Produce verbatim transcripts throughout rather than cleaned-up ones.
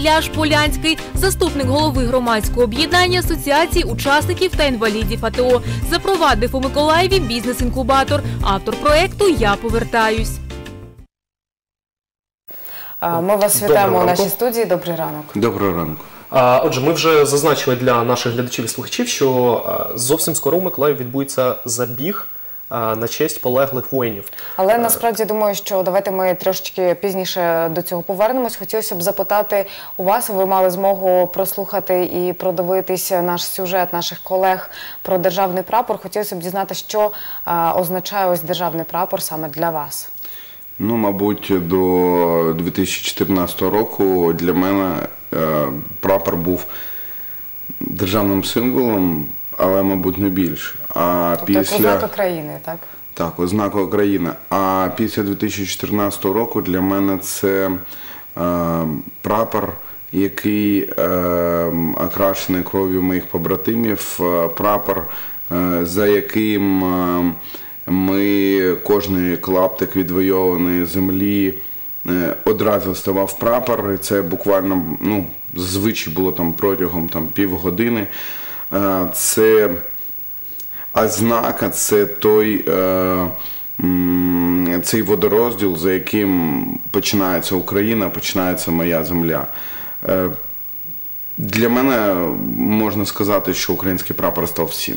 Ілляш Полянський, заступник голови громадського об'єднання Асоціації учасників та інвалідів АТО, запровадив у Миколаєві бізнес-інкубатор. Автор проєкту «Я повертаюсь». Ми вас вітаємо у нашій студії. Добрий ранок. Доброго ранку. Отже, ми вже зазначили для наших глядачів і слухачів, що зовсім скоро у Миколаєві відбудеться забіг на честь полеглих воїнів. Але насправді думаю, що давайте ми трошечки пізніше до цього повернемось. Хотілося б запитати у вас, ви мали змогу прослухати і продивитися наш сюжет наших колег про державний прапор. Хотілося б дізнатися, що означає ось державний прапор саме для вас. Ну, мабуть, до дві тисячі чотирнадцятого року для мене е, прапор був державним символом, але, мабуть, не більше. А тобто після... ознака країни, так? Так, ознака країни. А після дві тисячі чотирнадцятого року для мене це е, прапор, який е, окрашений кров'ю моїх побратимів, е, прапор, е, за яким... Е, Ми, кожний клаптик відвойованої землі одразу ставав прапор, і це буквально, ну, зазвичай було там протягом там, півгодини. Це ознака, це той, цей водорозділ, за яким починається Україна, починається моя земля. Для мене можна сказати, що український прапор став всім.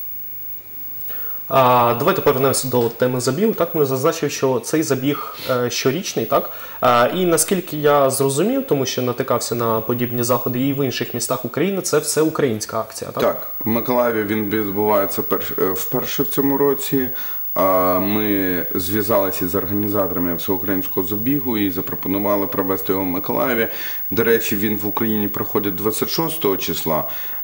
А, давайте повернемося до теми забігу. Так, ми зазначили, що цей забіг е, щорічний, так? А, і наскільки я зрозумів, тому що натикався на подібні заходи і в інших містах України, це все українська акція, так? Так, в Миколаєві він відбувається перш, вперше в цьому році. А, ми зв'язалися з організаторами всеукраїнського забігу і запропонували провести його в Миколаєві. До речі, він в Україні проходить двадцять шостого числа,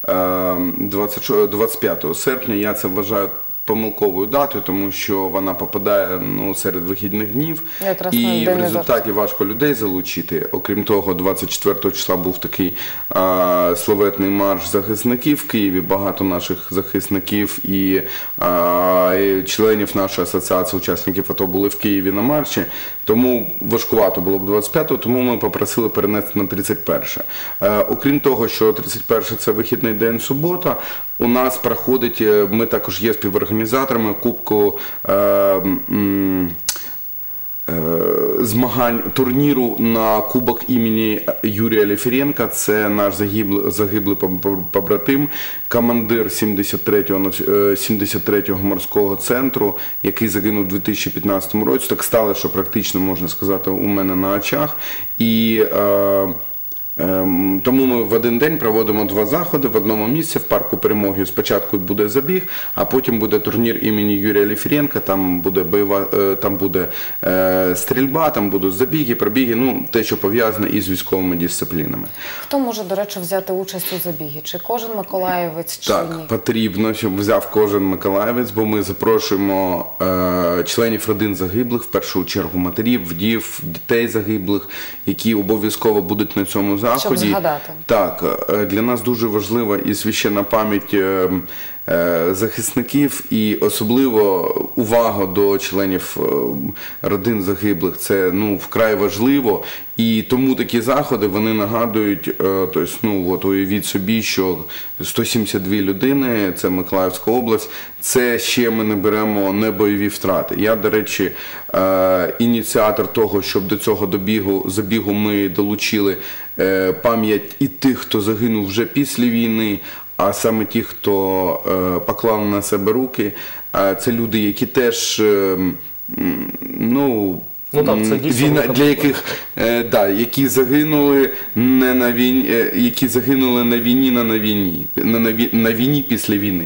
двадцять п'ятого серпня. Я це вважаю помилковою датою, тому що вона попадає, ну, серед вихідних днів, якраз і в результаті важко людей залучити. Окрім того, двадцять четвертого числа був такий а, славетний марш захисників в Києві, багато наших захисників і, а, і членів нашої асоціації учасників АТО були в Києві на марші, тому важкувато було б двадцять п'ятого, тому ми попросили перенести на тридцять перше. А, окрім того, що тридцять перше це вихідний день, субота, у нас проходить, ми також є співорганізаторами Кубку е, м, е, змагань турніру на Кубок імені Юрія Лефіренка. Це наш загиблий, загиблий побратим, командир сімдесят третього морського центру, який загинув у дві тисячі п'ятнадцятому році. Так стало, що практично, можна сказати, у мене на очах. І е, тому ми в один день проводимо два заходи в одному місці, в парку Перемоги. Спочатку буде забіг, а потім буде турнір імені Юрія Лефіренка, там буде бойова, там буде е, стрільба, там будуть забіги, пробіги, ну, те, що пов'язане із військовими дисциплінами. Хто може, до речі, взяти участь у забігі? Чи кожен миколаївець, чи так, ні? Так, потрібно, щоб взяв кожен миколаївець, бо ми запрошуємо е, членів родин загиблих, в першу чергу матерів, вдів, дітей загиблих, які обов'язково будуть на цьому заході. Щоб згадати. Так, для нас дуже важлива і священна пам'ять захисників, і особливо увага до членів родин загиблих. Це, ну, вкрай важливо. І тому такі заходи, вони нагадують, тобто, ну, от уявіть собі, що сто сімдесят дві людини, це Миколаївська область, це ще ми не беремо небойові втрати. Я, до речі, ініціатор того, щоб до цього добігу, забігу ми долучили пам'ять і тих, хто загинув вже після війни, а саме ті, хто поклав на себе руки, це люди, які теж, ну, Ну, так, це війна, для яких, е, да, які загинули не на війні, е, які загинули на війні, не на війні, на, на, на війні після війни.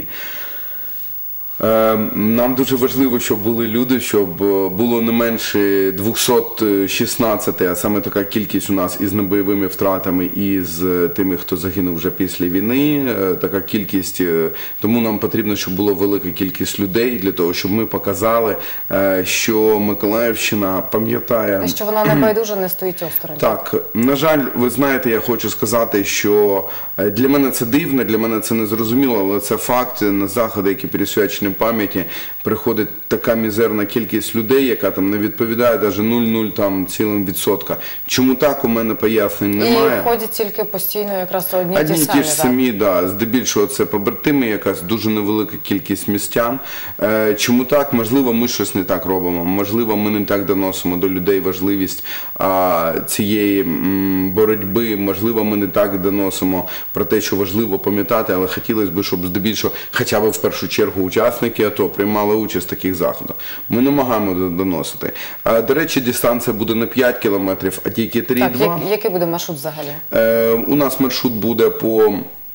Нам дуже важливо, щоб були люди, щоб було не менше двохсот шістнадцять, а саме така кількість у нас із небойовими втратами, і з тими, хто загинув вже після війни, така кількість, тому нам потрібно, щоб була велика кількість людей, для того, щоб ми показали, що Миколаївщина пам'ятає... Що вона не байдуже, не стоїть осторонь. Так, на жаль, ви знаєте, я хочу сказати, що для мене це дивно, для мене це незрозуміло, але це факт, на заходи, які присвячені історичної пам'яті приходить така мізерна кількість людей, яка там не відповідає навіть нуль цілих нуль там цілим відсотка. Чому так, у мене пояснень немає. І ходять тільки постійно якраз одні й Одні ті й самі. ті ж самі, да. Здебільшого це побратими, якась дуже невелика кількість містян. Е, чому так? Можливо, ми щось не так робимо. Можливо, ми не так доносимо до людей важливість а, цієї м, боротьби. Можливо, ми не так доносимо про те, що важливо пам'ятати, але хотілося б, щоб здебільшого, хоча б в першу чергу учасники АТО приймали участь в таких заходах. Ми намагаємося доносити. А, до речі, дистанція буде не п'ять кілометрів, а тільки три цілих два. Так, як, який буде маршрут взагалі? Е, у нас маршрут буде по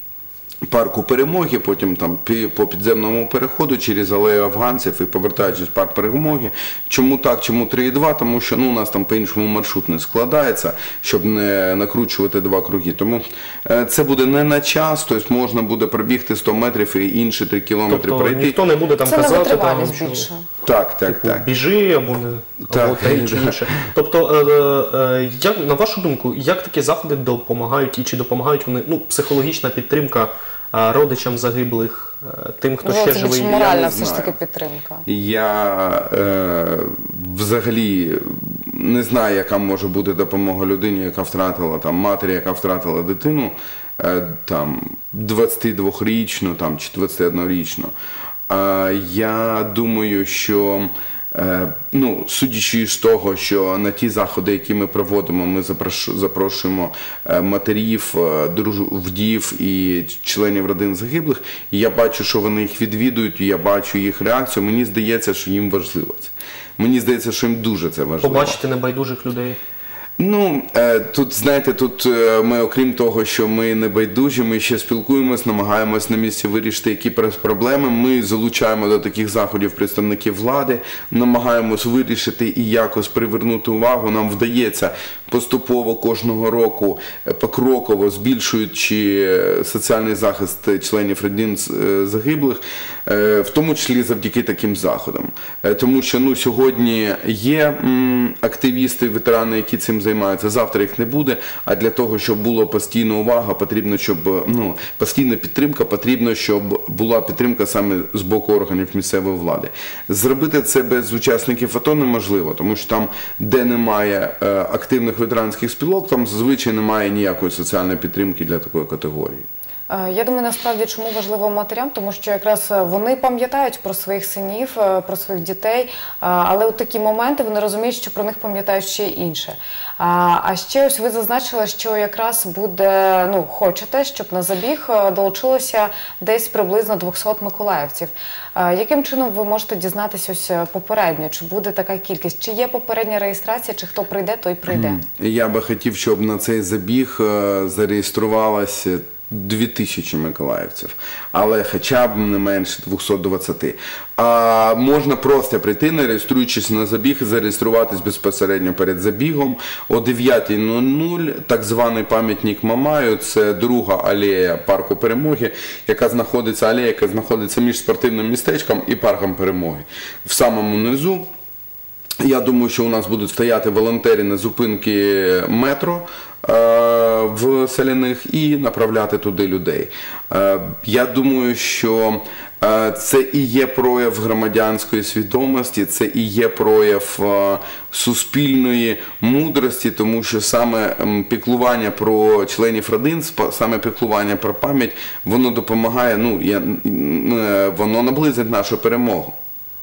парку Перемоги, потім там пі- по підземному переходу через алею афганців і повертаючись в парк Перемоги. Чому так, чому три цілих два? Тому що ну, у нас там по-іншому маршрут не складається, щоб не накручувати два круги. Тому е, це буде не на час, тобто можна буде пробігти сто метрів і інші три кілометри Тобто пройти. ніхто не буде там Це на казати, там, витривалість що більше. Так, так, типу, так. біжи або не Так, або те чи да. інше. Тобто, е, е, як на вашу думку, як такі заходи допомагають і чи допомагають вони, ну, психологічна підтримка е, родичам загиблих, е, тим, хто Ну, ще це живий? більше я моральна не все ж знаю. таки підтримка. Я е, взагалі не знаю, яка може бути допомога людині, яка втратила там матері, яка втратила дитину, е, там двадцятидвохрічну там, чи двадцятиоднорічну. Е, я думаю, що е, ну, судячи з того, що на ті заходи, які ми проводимо, ми запрошу- запрошуємо е, матерів, е, друж- вдів і членів родин загиблих, і я бачу, що вони їх відвідують, і я бачу їх реакцію, мені здається, що їм важливо це. Мені здається, що їм дуже це важливо. Побачити небайдужих людей. Ну, е, тут, знаєте, тут е, ми, окрім того, що ми не байдужі, ми ще спілкуємось, намагаємось на місці вирішити які проблеми. Ми залучаємо до таких заходів представників влади, намагаємось вирішити і якось привернути увагу. Нам вдається поступово кожного року, е, покроково збільшуючи е, соціальний захист членів родин е, загиблих, е, в тому числі завдяки таким заходам. Е, тому що ну, сьогодні є м, активісти, ветерани, які цим займаються, завтра їх не буде, а для того, щоб була постійна увага, потрібно, щоб, ну, постійна підтримка, потрібно, щоб була підтримка саме з боку органів місцевої влади. Зробити це без учасників АТО неможливо, тому що там, де немає е, активних ветеранських спілок, там зазвичай немає ніякої соціальної підтримки для такої категорії. Е, Я думаю, насправді, чому важливо матерям, тому що якраз вони пам'ятають про своїх синів, е, про своїх дітей, е, але у такі моменти вони розуміють, що про них пам'ятають ще й інше. А, а ще ось ви зазначили, що якраз буде, ну, хочете, щоб на забіг е, долучилося десь приблизно двісті миколаївців. Е, Яким чином ви можете дізнатися ось попередньо, чи буде така кількість? Чи є попередня реєстрація, чи хто прийде, той прийде? Я би хотів, щоб на цей забіг е, зареєструвалося дві тисячі миколаївців, але хоча б не менше двісті двадцять. А можна просто прийти, не реєструючись на забіг, і зареєструватись безпосередньо перед забігом. О дев'ятій нуль нуль так званий пам'ятник Мамаю, це друга алея парку Перемоги, яка знаходиться, алея, яка знаходиться між спортивним містечком і парком Перемоги. В самому низу. Я думаю, що у нас будуть стояти волонтери на зупинки метро е, в Селяних і направляти туди людей. Е, я думаю, що е, це і є прояв громадянської свідомості, це і є прояв е, суспільної мудрості, тому що саме м, піклування про членів родин, спа- саме піклування про пам'ять, воно допомагає, ну, я, е, воно наблизить нашу перемогу.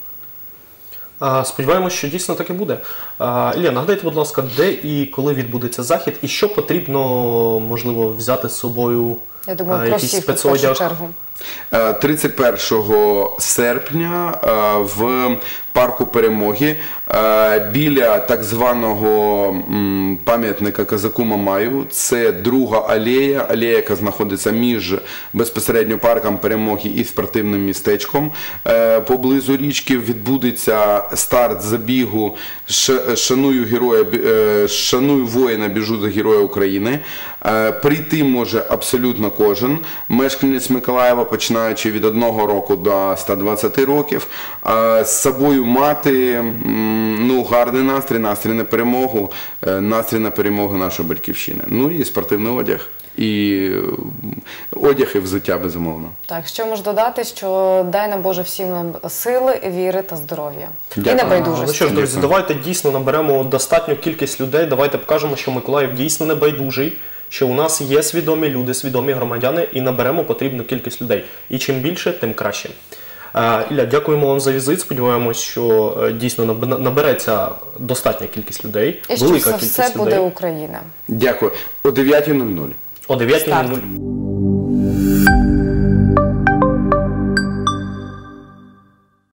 А, Сподіваємось, що дійсно так і буде. А, Ілля, нагадайте, будь ласка, де і коли відбудеться захід, і що потрібно, можливо, взяти з собою, Я думаю, а, про якийсь всіх, в першу спецодяг? чергу. тридцять першого серпня е, в парку Перемоги е, біля так званого м, пам'ятника Козаку Мамаю, це друга алея, алея, яка знаходиться між безпосередньо парком Перемоги і спортивним містечком. Е, Поблизу річки відбудеться старт забігу «Ш- «Шаную героя, бі- е, шаную воїна, біжу за Героя України». Е, Прийти може абсолютно кожен мешканець Миколаєва, починаючи від одного року до ста двадцяти років. Е, З собою мати м, ну, гарний настрій, настрій на перемогу, е, настрій на перемогу нашої батьківщини. Ну і спортивний одяг. і одяг і взуття, безумовно. Так, що можу додати, що дай нам Боже всім нам сили, віри та здоров'я. І Дякую. небайдужості. Ну що ж, друзі, Дякую. давайте дійсно наберемо достатню кількість людей, давайте покажемо, що Миколаїв дійсно не байдужий, що у нас є свідомі люди, свідомі громадяни, і наберемо потрібну кількість людей. І чим більше, тим краще. Е, Ілля, дякуємо вам за візит. Сподіваємось, що е, дійсно наб- набереться достатня кількість людей, І що велика це кількість все людей. буде Україна. Дякую. О дев'ятій нуль нуль. О дев'ятій нуль нуль. Старт.